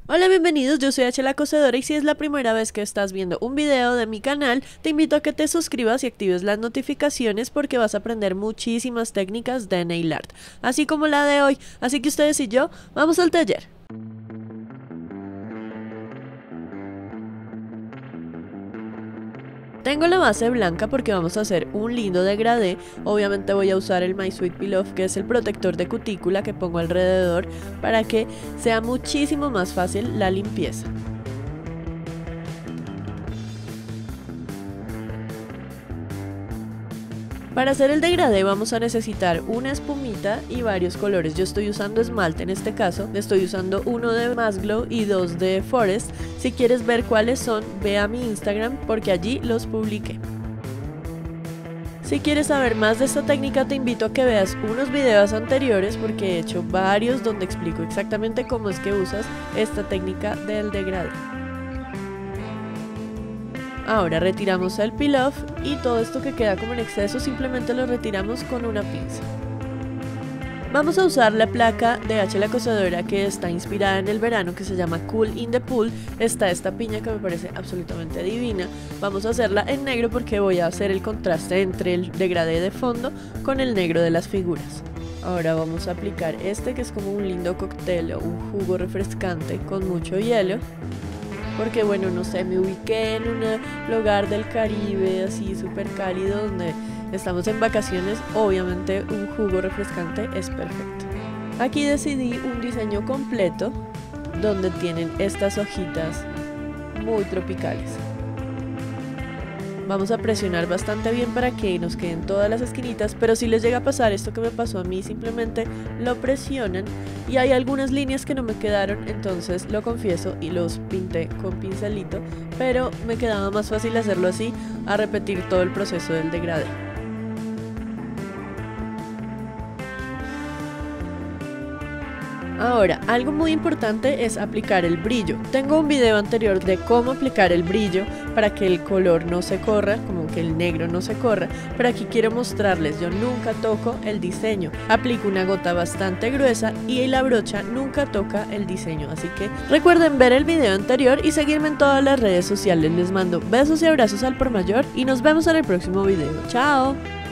Hola, bienvenidos, yo soy H la Cosedora y si es la primera vez que estás viendo un video de mi canal, te invito a que te suscribas y actives las notificaciones porque vas a aprender muchísimas técnicas de nail art, así como la de hoy, así que ustedes y yo, vamos al taller. Tengo la base blanca porque vamos a hacer un lindo degradé. Obviamente voy a usar el My Sweet Pillow, que es el protector de cutícula que pongo alrededor para que sea muchísimo más fácil la limpieza. Para hacer el degradé vamos a necesitar una espumita y varios colores. Yo estoy usando esmalte en este caso, estoy usando uno de Mass Glow y dos de Forest. Si quieres ver cuáles son, ve a mi Instagram porque allí los publiqué. Si quieres saber más de esta técnica te invito a que veas unos videos anteriores porque he hecho varios donde explico exactamente cómo es que usas esta técnica del degradé. Ahora retiramos el peel-off y todo esto que queda como en exceso simplemente lo retiramos con una pinza. Vamos a usar la placa de H la Cosedora que está inspirada en el verano, que se llama Cool in the Pool. Está esta piña que me parece absolutamente divina. Vamos a hacerla en negro porque voy a hacer el contraste entre el degradé de fondo con el negro de las figuras. Ahora vamos a aplicar este que es como un lindo cóctel o un jugo refrescante con mucho hielo. Porque bueno, no sé, me ubiqué en un lugar del Caribe así súper cálido donde estamos en vacaciones, obviamente un jugo refrescante es perfecto. Aquí decidí un diseño completo donde tienen estas hojitas muy tropicales. Vamos a presionar bastante bien para que nos queden todas las esquinitas, pero si les llega a pasar esto que me pasó a mí, simplemente lo presionan y hay algunas líneas que no me quedaron, entonces lo confieso y los pinté con pincelito, pero me quedaba más fácil hacerlo así a repetir todo el proceso del degradé. Ahora, algo muy importante es aplicar el brillo. Tengo un video anterior de cómo aplicar el brillo para que el color no se corra, como que el negro no se corra, pero aquí quiero mostrarles, yo nunca toco el diseño. Aplico una gota bastante gruesa y la brocha nunca toca el diseño, así que recuerden ver el video anterior y seguirme en todas las redes sociales. Les mando besos y abrazos al por mayor y nos vemos en el próximo video. ¡Chao!